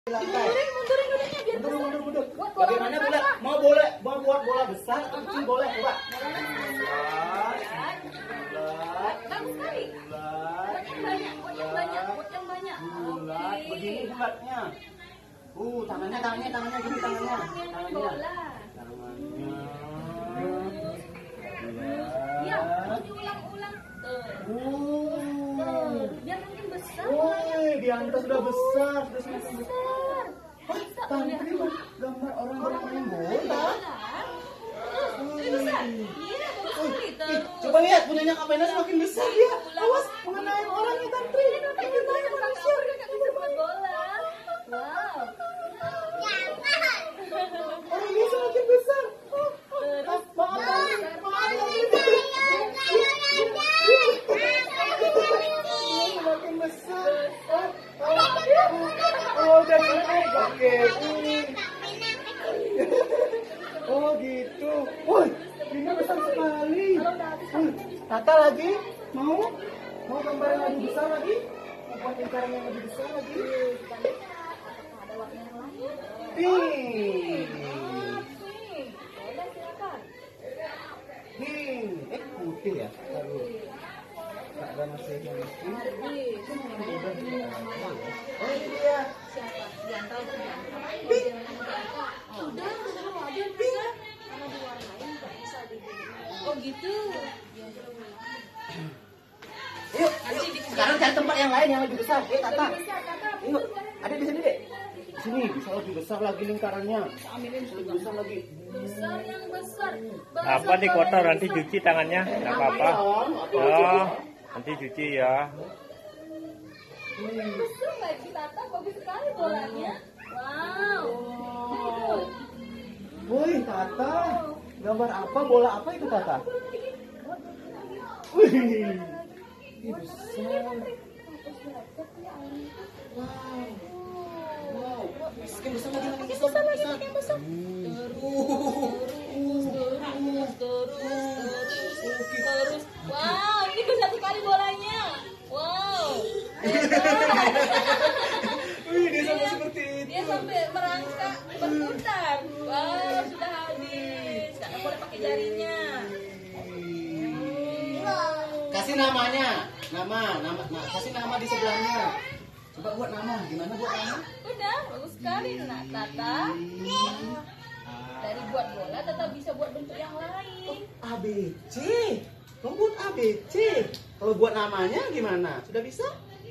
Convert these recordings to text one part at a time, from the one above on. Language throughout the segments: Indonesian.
Mundurin dulunya biar mundur. Bagaimana bola? Mau buat bola besar, kecil boleh coba. Bagus sekali. Buat yang banyak. Bulat, begini bulatnya. Tangannya gini tangannya. Bola. Ya, terus diulang-ulang. Biar makin besar. Di atas sudah besar, sudah semakin besar. Tantri gambar orang bermain bola. Lebih besar. Iya, bagus sekali. Coba lihat punyanya Kak Pena semakin besar dia. Awas mengenai orangnya Tantri. Makin banyak manusia kakak bisa buat bola. Wow. Orang ini semakin besar. Semakin besar. Jadi oke. Gitu. Ini besar sekali. Tata lagi mau gambar yang lebih besar lagi? Mau buat lingkaran yang lebih besar lagi? Ada warna yang lain. Pink. Boleh, silakan. Pink. Putih ya? Taruh. Ada masih yang pink. Oh ini dia. Siapa? Diantar atau diantar? Pink. Udah ada bisa. Kalau diwarnain nggak bisa dibikin. Oh gitu. Yuk. Sekarang cari tempat yang lain yang lebih besar. Tata. Yuk. Ada di sini deh. Di sini bisa lebih besar lagi lingkarannya. Lebih besar lagi. Besar yang besar. Apa nih kotor nanti cuci tangannya? Nggak apa-apa. Oh, nanti cuci ya. Besar lagi Tata, bagus sekali bolanya. Wow. Woi Tata, gambar apa? Bola apa itu Tata? Wih, ini besar. Wow, makin besar lagi, makin besar. Terus. Wow, ini besar sekali bolanya. Wow. Wih, dia sampai seperti itu. Dia sampai merangkak berputar. Wow, sudah habis. Sekarang boleh pakai jarinya. Kasih namanya, kasih nama di sebelahnya. Coba buat nama, gimana buat nama? Udah, bagus sekali. Nah, Tata. Dari buat bola, Tata bisa buat bentuk yang lain. ABC. Kamu buat ABC. Kalau buat namanya gimana? Sudah bisa?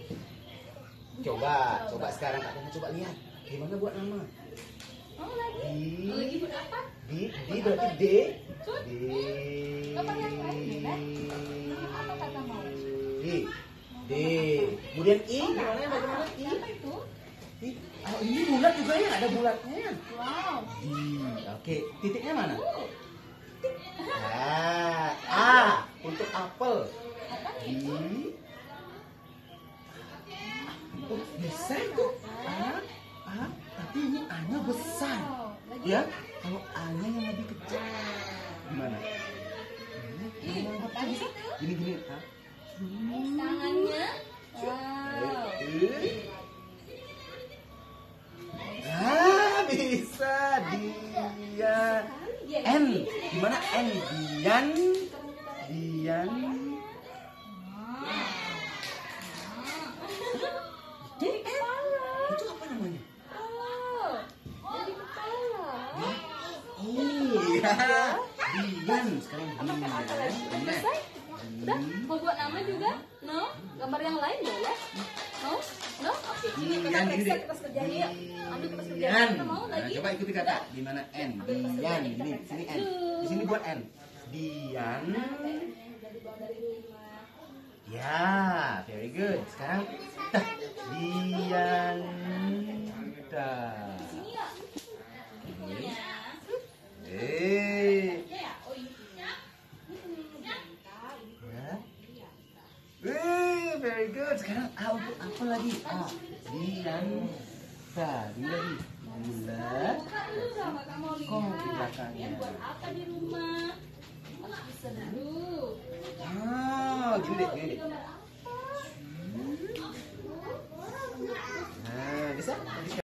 Coba sekarang Kak Pena coba lihat. Gimana buat nama? Mau lagi? Lagi buat apa? D berarti D. D. Gambar yang lain, ya? Nama apa Tata mau? D. Kemudian I. Gimana? Bagaimana I? Apa itu? Oh, ini bulat juga ya? Ada bulatnya. Wow. D. Oke, titiknya mana? A untuk apel. D. Oh, bisa itu. A. Tapi ini A-nya besar. Ya, kalau A-nya yang lebih kecil. Gimana? Apa itu? Gini. Tangannya. Wow. Bisa dia. N. Gimana N? Dian. Jadi kepala. Itu apa namanya? Oh, jadi kepala. Iya. Dian. Sekarang Dian. Selesai? Udah? Mau buat nama juga? No? Gambar yang lain boleh? No? No? Oke, sini kita periksa kertas kerjanya yuk. Ambil kertas kerjanya. Kita mau lagi? Coba ikuti kata. Gimana N? Dian. Ini sini N. Di sini buat N. Dian. Ya, very good. Sekarang Dian. Very good. Sekarang A untuk apa lagi? A. Dian. Tadi lagi. Bulat. Kok di belakangnya? Buat apa di rumah? Harus bisa dulu. Gini deh.